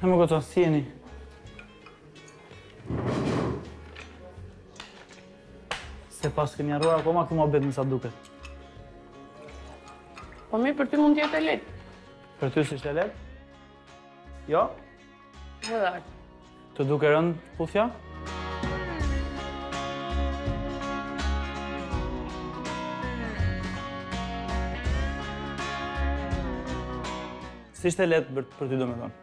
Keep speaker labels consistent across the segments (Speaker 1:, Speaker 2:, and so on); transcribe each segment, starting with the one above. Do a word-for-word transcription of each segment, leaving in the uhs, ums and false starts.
Speaker 1: E më goca, si jeni? Se pas keni arruar akoma këtë mohabet me sa duket.
Speaker 2: Po mirë, për ty mund t'jetë e lehtë.
Speaker 1: Për ty si ishte lehtë? Jo?
Speaker 2: Më dharë.
Speaker 1: Të duke rënd puthja? Si ishte lehtë për, për ty do me thonë?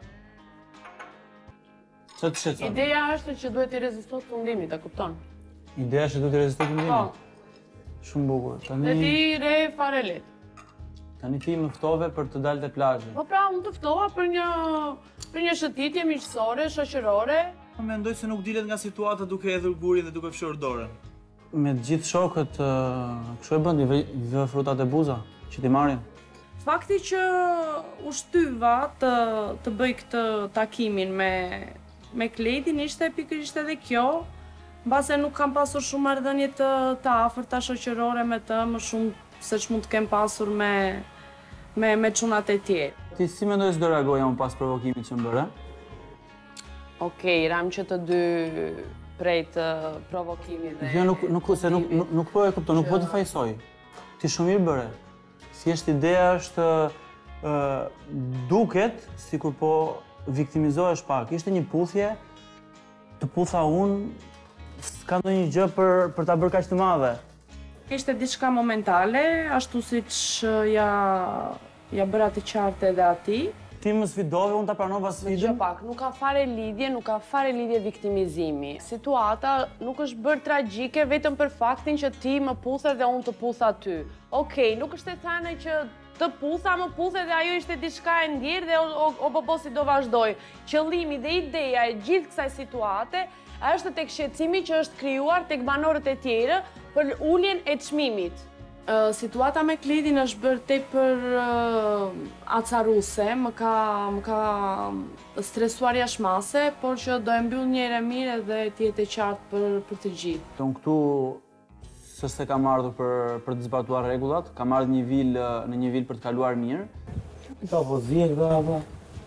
Speaker 1: Që të shqetëson?
Speaker 2: Ideja është që duhet i rezistosh fundimit, e kupton?
Speaker 1: Ideja është që duhet i rezistoj fundimit?
Speaker 2: Po.
Speaker 1: Shumë bukur. Tani,
Speaker 2: Dhe ti re fare lehtë.
Speaker 1: tani ti më ftove për të dalë te plazhi.
Speaker 2: Po pra, unë të ftova për një për një shëtitje miqësore, shoqërore.
Speaker 3: Po mendoj se nuk dilet nga situata duke hedhur gurin dhe duke fshirë dorën.
Speaker 1: Me të gjithë shokët, uh, kështu e bën, i vë i vë frutat e buza, që ti marrin.
Speaker 4: Fakti që u shtyva të, të bëj këtë takimin me, me Kledin ishte pikërisht edhe kjo, mbase nuk kam pasur shumë marrëdhënie të, të afërta shoqërore me të, më shumë se që mund të kem pasur me, me, me çunat e tjerë.
Speaker 1: Ti si mendoj se do reagoja unë pas provokimit që më bëre?
Speaker 2: Okej, ram që të dy prej të provokimit dhe...
Speaker 1: Jo, nuk, nuk, se nuk, nuk, nuk po e kuptoj, nuk po të fajsoj. Ti shumë mirë bëre. Thjesht ideja është uh, duket sikur po viktimizohesh pak. Ishte një puthje, të putha unë, s'ka ndonjë gjë për, për ta bërë kaq të madhe.
Speaker 4: Ishte diçka momentale, ashtu siç ja, ja bëra të qartë edhe atij.
Speaker 1: Ti më sfidove, unë ta pranova
Speaker 2: Gjë
Speaker 1: sfidën.
Speaker 2: pak, nuk ka fare lidhje, nuk ka fare lidhje viktimizimi. Situata nuk është bërë tragjike vetëm për faktin që ti më puthe dhe unë të putha ty. Okej, nuk është e thënë që të putha më puthe dhe ajo ishte diçka e ndjerë dhe o, o, o po po si do vazhdoj. Qëllimi dhe ideja e gjithë kësaj situate është tek shqetësimi që është krijuar tek banorët e tjerë për uljen e çmimit.
Speaker 4: Uh, situata me Kledin është bërë tepër uh, acaruse, më ka, më ka stresuar jashmase, por që do e mbyll një herë mirë dhe të jetë e qartë për, për të gjithë.
Speaker 1: Unë këtu s'është se kam ardhur për, për të zbatuar rregullat, kam ardhur një vil, në një vil për të kaluar mirë.
Speaker 5: Po, po, zhjek dhe apo.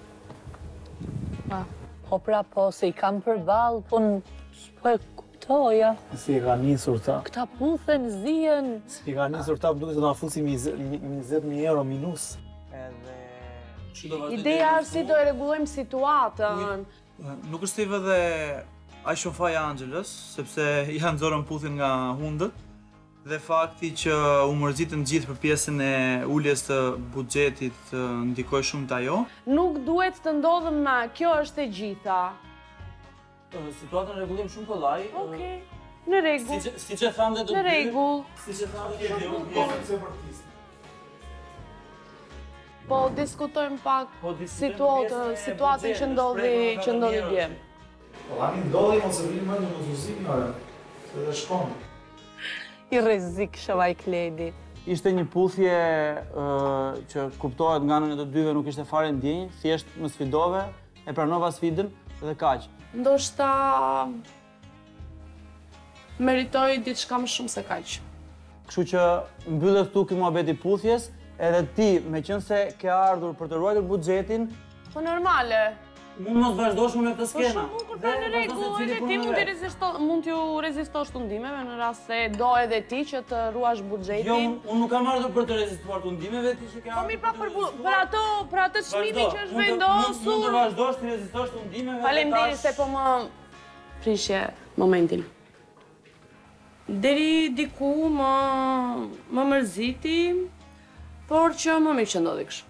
Speaker 6: Po pra po, se i kam përballë, po s'po e kuptoja.
Speaker 5: Si e ka nisur ta.
Speaker 6: Këta puthen, zihen.
Speaker 5: Si e ka nisur ta, duke se na fusim njëzet mijë euro minus.
Speaker 1: Edhe...
Speaker 2: Ideja është si do e rregullojmë situatën.
Speaker 3: Nuk është tive dhe aq shumë faj Angelës, sepse janë nxorën puthin nga hundët. Dhe fakti që u mërzitën gjithë për pjesën e uljes të buxhetit ndikoi shumë të ajo.
Speaker 2: Nuk duhet të ndodhëm na, kjo është e gjitha.
Speaker 1: Situatën rregullim shumë kollaj.
Speaker 2: Okej, në rregull.
Speaker 1: Siç siç e thamë dhe të
Speaker 2: Në
Speaker 1: dy.
Speaker 2: rregull.
Speaker 1: Siç e thamë dhe të dy.
Speaker 2: Po diskutojmë pak
Speaker 1: Po, diskutojmë
Speaker 2: situatën,
Speaker 1: pjesën e
Speaker 2: situatën që
Speaker 1: buxhetit,
Speaker 2: ndodhi,
Speaker 1: shprehur
Speaker 2: që ndodhi
Speaker 1: nga
Speaker 2: dje.
Speaker 5: Po, ani ndodhi, mos e vini më në muzuzim, se dhe shkon.
Speaker 6: I rrezik shëvaj Kledi.
Speaker 1: Ishte një puthje uh, që kuptohet nga anën e të dyve, nuk ishte fare ndjenjë, thjesht më sfidove, e pranova sfidën dhe kaq.
Speaker 4: Ndoshta meritoj diçka më shumë se kaq.
Speaker 1: Kështu që mbyllet këtu ky muhabeti puthjes, edhe ti, meqense ke ardhur për të ruajtur buxhetin,
Speaker 2: Po normale.
Speaker 1: mund mos vazhdosh më me këtë
Speaker 2: Po
Speaker 1: skena.
Speaker 2: shumë bukur, pra në rregull, edhe ti mund të rezistosh, mund t'ju rezistosh tundimeve në rast se do edhe ti që të ruash
Speaker 1: Jo,
Speaker 2: buxhetin.
Speaker 1: unë unë nuk kam ardhur për të rezistuar tundimeve, ti që ke
Speaker 2: Po
Speaker 1: ardhur.
Speaker 2: mirë, pra për, bu- për ato, për atë çmimin që është
Speaker 1: Mund të- Mund mund të
Speaker 2: vendosur.
Speaker 1: vazhdosh të rezistosh tundimeve. dhe
Speaker 2: Faleminderit
Speaker 1: tash-
Speaker 2: se po më prishje momentin.
Speaker 4: Deri diku më, më mërziti, por që më mirë që ndodhi kështu.